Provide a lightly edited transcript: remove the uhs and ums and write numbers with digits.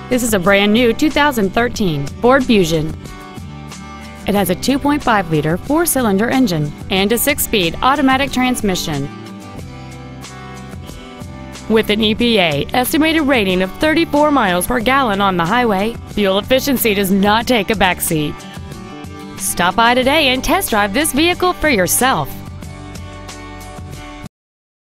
This is a brand new 2013 Ford Fusion. It has a 2.5-liter four-cylinder engine and a 6-speed automatic transmission. With an EPA estimated rating of 34 miles per gallon on the highway, fuel efficiency does not take a backseat. Stop by today and test drive this vehicle for yourself.